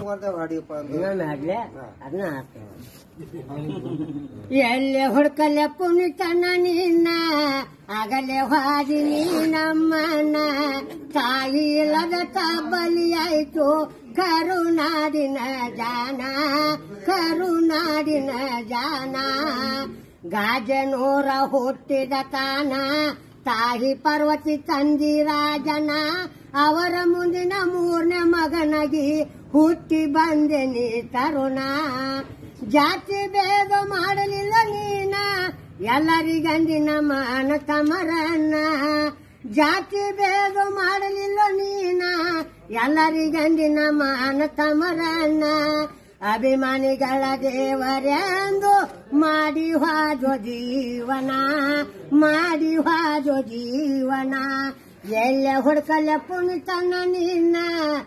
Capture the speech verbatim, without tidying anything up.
ಬರ್ತೇವೆ ಹಾಡಿಯಪ್ಪ ಅಂತ ಇನ್ನೊಮ್ಮೆ ಹಾಡ್ಲೆ ಅದನ್ನ ಹಾಕ್ತೇವೆ. ಎಲ್ಲೆ ಹುಡ್ಕಲೆ ಪುನಿತನ ನಿನ್ನ ಆಗಲೇ ಹಾದಿನಿ ನಮ್ಮನ ತಾಯಿ ಇಲ್ಲದ ಬಲಿಯಾಯ್ತು ಕರುನಾಡಿನ ಜಾನ ಕರುನಾಡಿನ ಜಾನ ಗಾಜನೂರ ಹುಟ್ಟಿದ ತಾನ ತಾಯಿ ಪಾರ್ವತಿ ತಂದಿ ರಾಜನ ಅವರ ಮುಂದಿನ ಮೂರನೇ ಮಗನಾಗಿ ಹುಟ್ಟಿ ಬಂದೆ ನೀ ತರುಣ ಜಾತಿ ಭೇದ ಮಾಡಲಿಲ್ಲ ನೀನ ಎಲ್ಲರಿಗಂದಿನ ಮಾನ ತಮರನ್ನ ಜಾತಿ ಭೇದ ಮಾಡಲಿಲ್ಲ ನೀನ ಎಲ್ಲರಿಗಂದಿನ ಮಾನ ತಮರನ್ನ ಅಭಿಮಾನಿಗಳ ದೇವರೆಂದು ಮಾಡಿ ಹಾಜೋ ಜೀವನ ಮಾಡಿ ಹಾಜೋ ಜೀವನ ಎಲ್ಲ ಹುಡ್ಕಲ್ಲ ಪುಣಿತನ ನಿನ್ನ